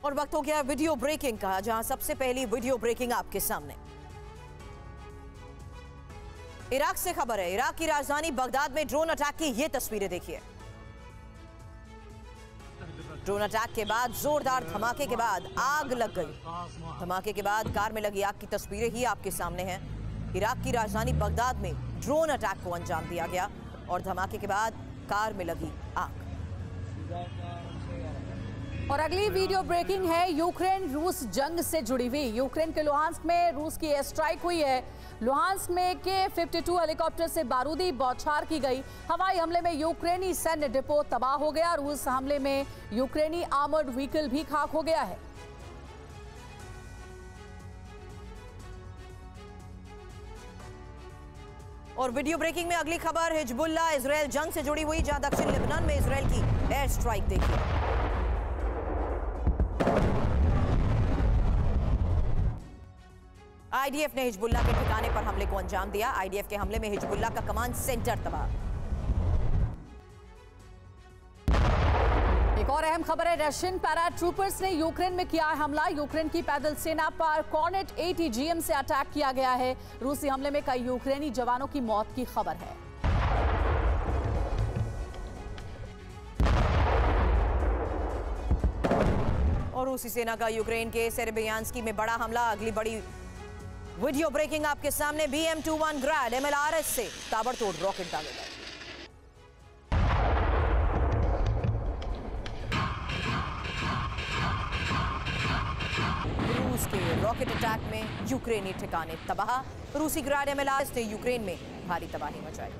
और वक्त हो गया वीडियो ब्रेकिंग का, जहां सबसे पहली वीडियो ब्रेकिंग आपके सामने इराक से खबर है। इराक की राजधानी बगदाद में ड्रोन अटैक की ये तस्वीरें देखिए। ड्रोन अटैक के बाद जोरदार धमाके के बाद आग लग गई। धमाके के बाद कार में लगी आग की तस्वीरें ही आपके सामने हैं। इराक की राजधानी बगदाद में ड्रोन अटैक को अंजाम दिया गया और धमाके के बाद कार में लगी आग। और अगली वीडियो ब्रेकिंग है यूक्रेन रूस जंग से जुड़ी हुई। यूक्रेन के लुहांस्क में रूस की एयर स्ट्राइक हुई है। लुहांस्क में के-52 हेलीकॉप्टर से बारूदी बौछार की गई। हवाई हमले में यूक्रेनी सैन्य डिपो तबाह हो गया। रूस हमले में यूक्रेनी आर्मर्ड व्हीकल भी खाक हो गया है। और वीडियो ब्रेकिंग में अगली खबर हिजबुल्लाह इजराइल जंग से जुड़ी हुई, जहां दक्षिण लेबनान में इजराइल की एयर स्ट्राइक देखिए। आईडीएफ ने हिजबुल्लाह के ठिकाने पर हमले को अंजाम दिया। आईडीएफ के हमले में हिजबुल्लाह का कमांड सेंटर तबाह। एक और अहम खबर है, रशियन पैराट्रूपर्स ने यूक्रेन में किया हमला। यूक्रेन की पैदल सेना पर कॉर्नेट ATGM से अटैक किया गया है। रूसी हमले में कई यूक्रेनी जवानों की मौत की खबर है। और रूसी सेना का यूक्रेन के सेरेब्रियांस्की में बड़ा हमला। अगली बड़ी वीडियो ब्रेकिंग आपके सामने। BM-21 ग्रैड MLRS से ताबड़तोड़ रॉकेट दागे गए। रूस के रॉकेट अटैक में यूक्रेनी ठिकाने तबाह। रूसी ग्रैड MLRS ने यूक्रेन में भारी तबाही मचाई।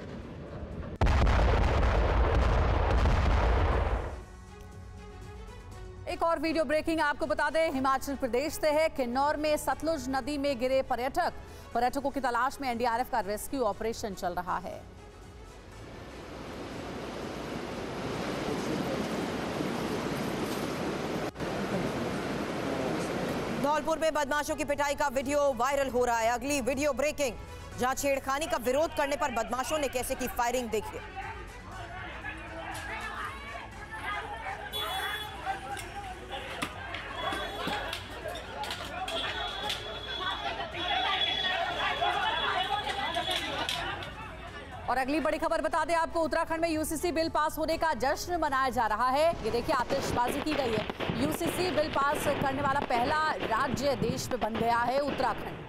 एक और वीडियो ब्रेकिंग आपको बता दें, हिमाचल प्रदेश से है। किन्नौर में सतलुज नदी में गिरे पर्यटकों की तलाश में NDRF का रेस्क्यू ऑपरेशन चल रहा है। धौलपुर में बदमाशों की पिटाई का वीडियो वायरल हो रहा है। अगली वीडियो ब्रेकिंग, जहां छेड़खानी का विरोध करने पर बदमाशों ने कैसे की फायरिंग, देखिए। और अगली बड़ी खबर बता दें आपको, उत्तराखंड में UCC बिल पास होने का जश्न मनाया जा रहा है। ये देखिए, आतिशबाजी की गई है। UCC बिल पास करने वाला पहला राज्य देश में बन गया है उत्तराखंड।